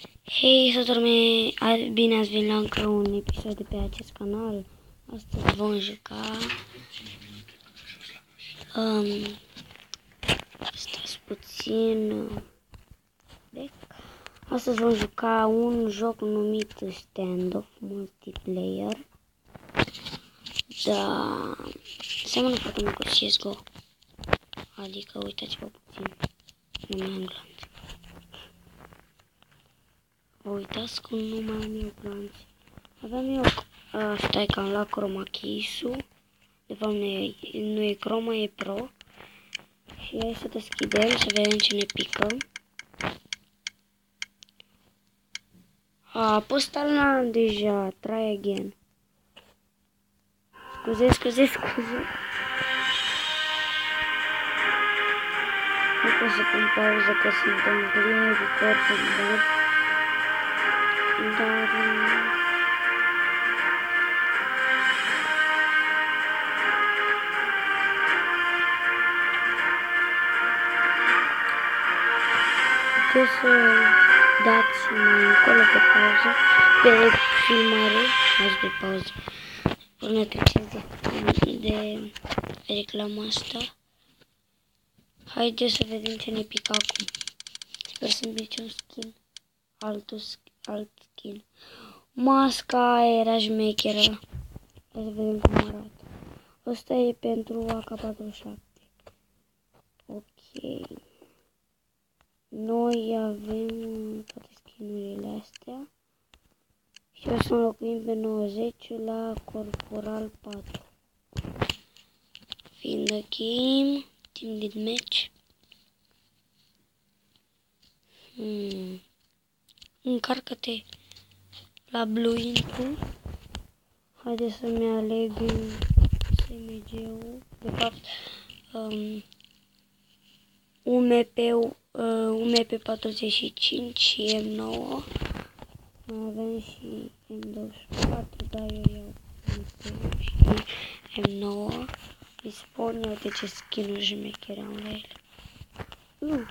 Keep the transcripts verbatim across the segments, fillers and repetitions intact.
Hei, să dorme, bine ați venit la încă un episod de pe acest canal. Astăzi vom juca um, stați puțin bec. Astăzi vom juca un joc numit Standoff Multiplayer. Da, seamănă foarte mult cu C S G O. Adică uitați-vă puțin, nu mai am glanțe. Vă uitați cum nu mai am eu glanțe. Aveam eu, uh, stai că am luat chroma key-ul. De fapt nu e, nu e chroma, e pro. Și hai să deschidem, să vedem ce ne pică. A, pus talna deja, try again. Scuze, scuze, scuze. Nu pot să pun pauză că sunt în plin record bun. Dar... Puteți să dați mai încolo pe pauză, pe filmare, azi pe pauză, până treceți de, de reclama asta. Haideți să vedem ce ne pică acum. Sper să-mi pice un skin, altul, alt skin. Masca aia era șmecheră. Hai să vedem cum arată. Ăsta e pentru A K patruzeci și șapte. Ok. Noi avem toate skinurile astea. Și o să înlocuim pe nouăzeci la Corporal patru. Fiind the game, team lead match. Hmm. Încarcă-te la Blue Info. Haideți să-mi aleg S M G-ul. De fapt, um, U M P-ul, uh, U M P patruzeci și cinci și M nouă. Mai avem și M douăzeci și patru, dar eu iau U M P și M nouă. Îi spun, uite ce skin-uri șmechere am la ele. Nu.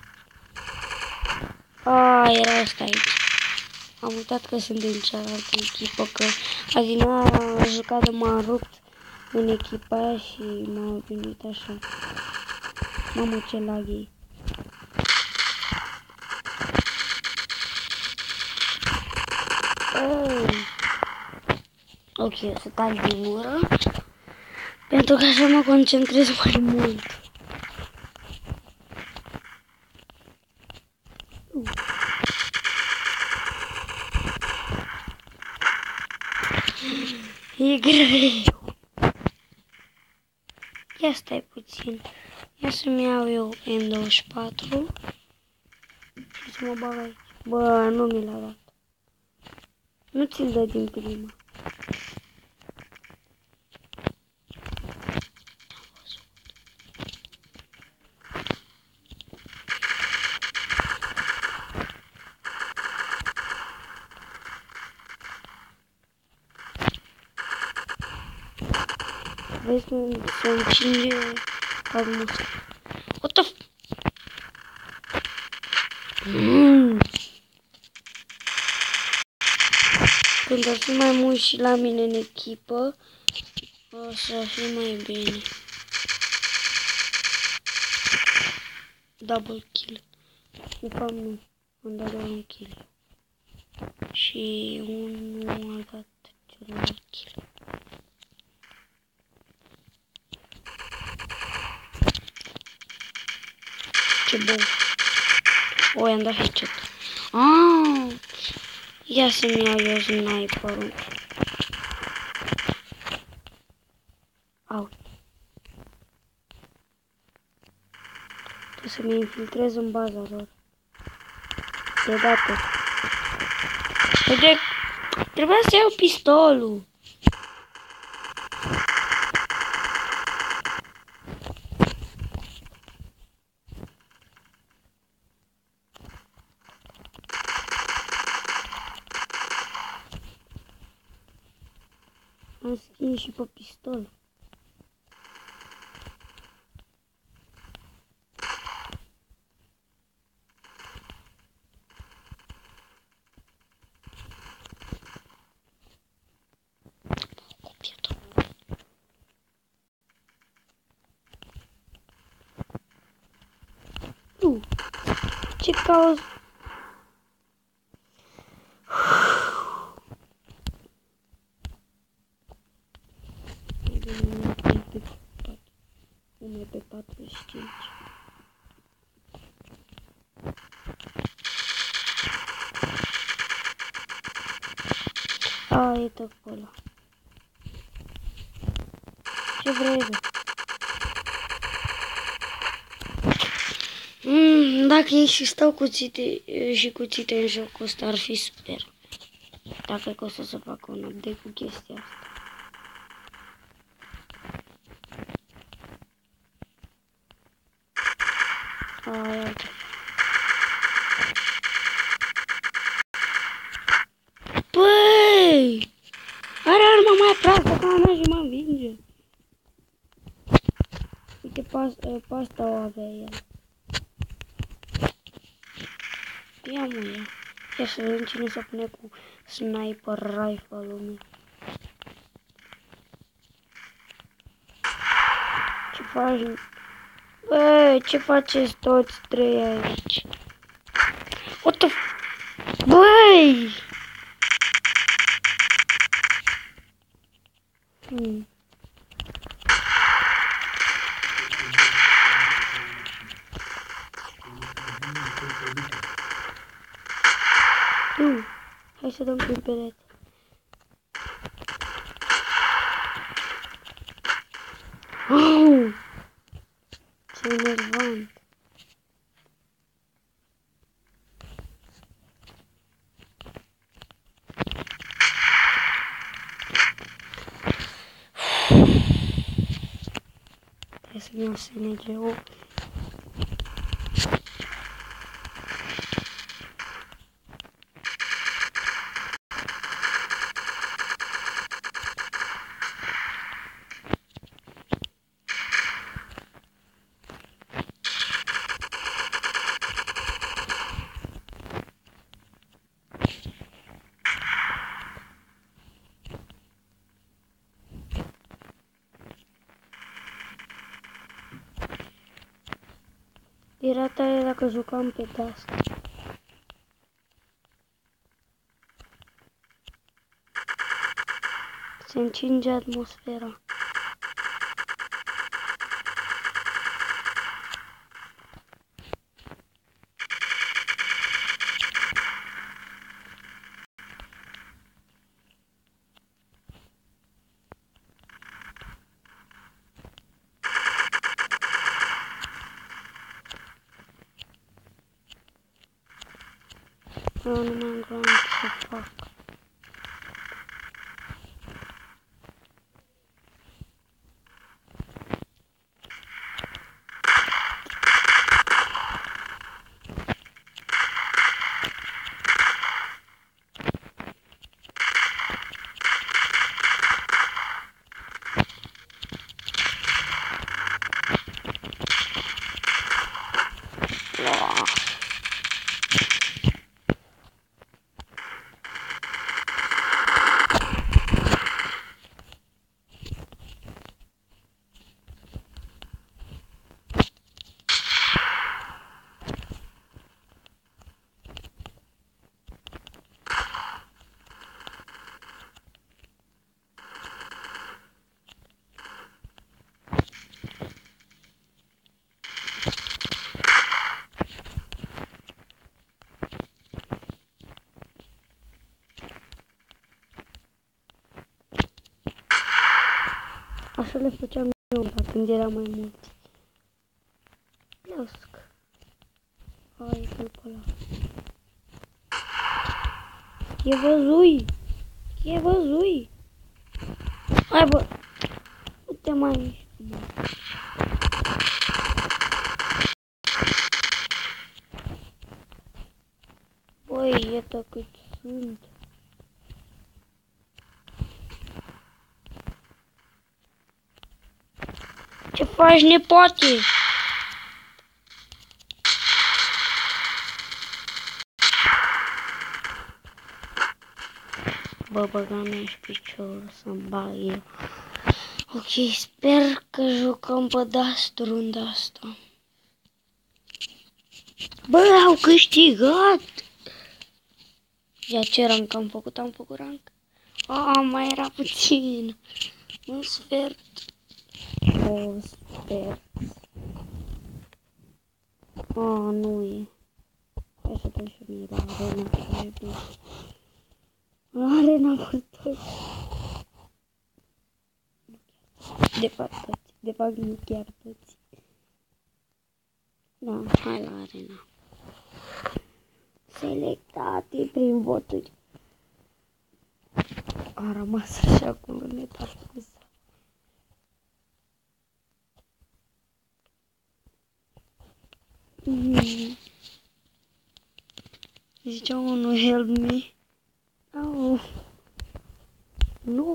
A, era asta aici. Am uitat că sunt din cealaltă echipă, că adineaua am jucat de m-am rupt în echipa aia și m-a venit așa. Mamă, ce lag e. Ok, o să tac din gură, pentru că așa mă concentrez mai mult. E greu. Ia stai puțin. Ia să-mi iau eu M douăzeci și patru și să mă bag aici. Bă, nu mi l-a dat. Nu ți-l dă din prima. Vezi cum se încinge calmul ăsta. What the f... Mm. Când ar fi mai mult și la mine în echipă, o să fie mai bine. Double kill. De fapt nu, am dat doar un kill. Și unul a dat celălalt kill. Ce bun. O, i-am dat headshot. Ah, ia să-mi iau eu sniperul. Au. Trebuie să-mi infiltrez în baza lor. Deodată. Uite, trebuia să iau pistolul. Am skin și pe pistol. tu? Ce cauți? Numai pe patruzeci și cinci. A, e tot pe ăla. Ce vrei, bă? Mm, dacă e și stau cuțite și cuțite în jocul ăsta, ar fi super. Dacă e că o să se facă un update cu chestia asta. A, iată. Păi! Are arma mai proastă ca a mea și mă învinge. Uite, pe asta o avea el. Ia mă, ia. Ia să vedem cine se pune cu sniper rifle-ul meu. Ce faci? Băi, ce faceți toți trei aici? What the f... Băi! Hmm. Nu, hai să dăm prin perete. Oh! Ce enervant. Trebuie să-mi iau S N G-ul. Era tare dacă jucam pe Dust. Se încinge atmosfera. Eu nu mai am ground să fac. Așa le făceam eu când era mai mulți. Plăsc. Hai, că-l pe ăla. E văzui! E văzui! Hai, bă! Nu te mai miști, bă. Băi, iată cât sunt. Ce faci, nepoate? Bă, băga mea și piciorul să-mi bag eu. Ok, sper că jucăm pe Dust runda asta. Bă, au câștigat! Ia ce rank am făcut? Am făcut rank? Ah, mai era puțin. Un sfert. O sfert. Ah, nu e. Hai să dăm și mie la arena. La arena cu toți. De fapt toți. De fapt nu chiar toți. Da, hai la arena. Selectate prin voturi. A rămas așa acolo neparcurs. Mm. Zicea unul help me. Au. Nu.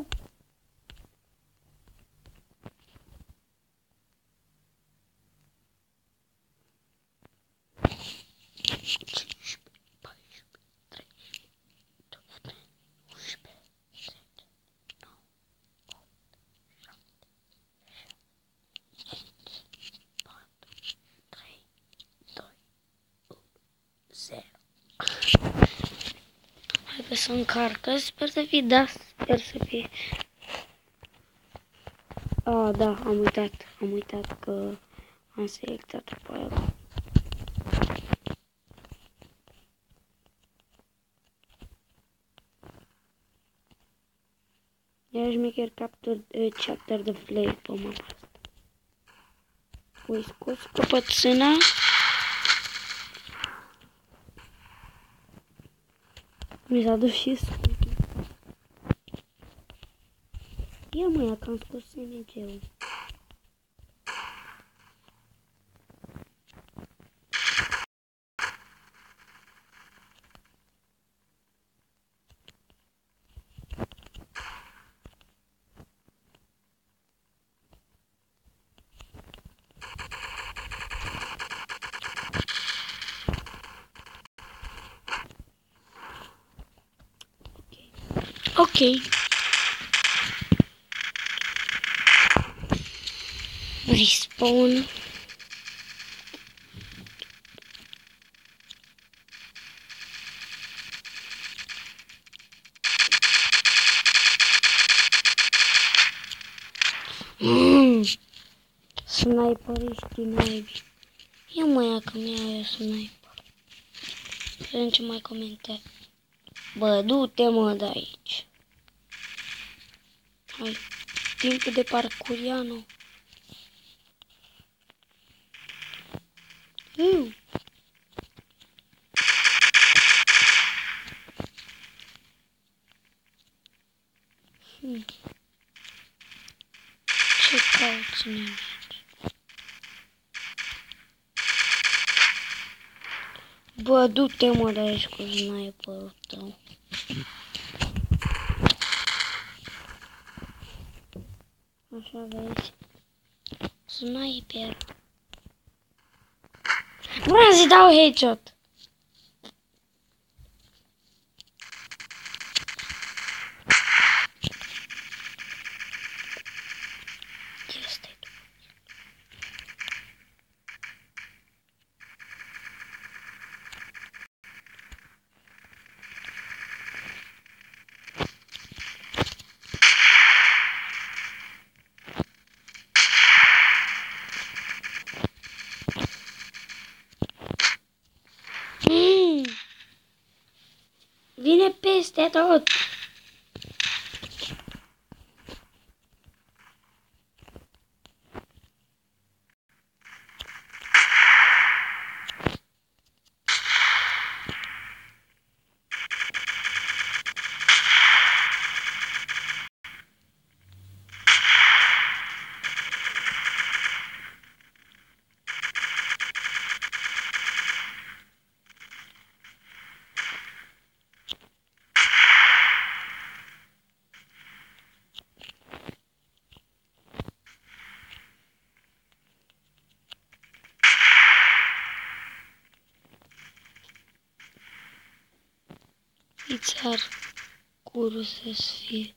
Hai că să încarcă, sper să fie, da, sper să fie. Ah, da, am uitat, am uitat că am selectat pe aia. Iar șmecher capture uh, chapter de play pe mapa asta. Voi scos căpățâna. Mi s-a dus și scutul. Ia mă, ia că am scos S M G-ul. Ok. Respawn. Mm. Sniperiști naibi. Ia mă, ia că mi-a eu sniper. Vedem ce mai comente. Bă, du-te mă de aici. Hai, timpul de parcuriano. Mm. Hmm. Ce cauți mine? Bă, du-te mă de aici cu sniperul tău. Așa vezi. Sniper. Vreau să-i dau headshot. Este. Mm. Vine peste tot. Țar curul să fie.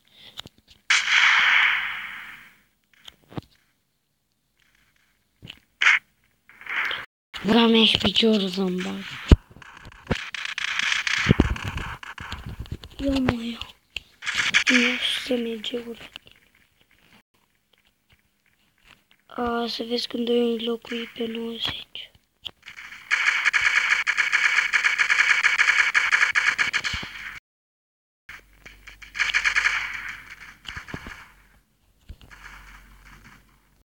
Gura mea și piciorul să-mi bag. Eu mă iau. Nu S M G-uri. A, să vezi când o înlocui pe nouăzeci.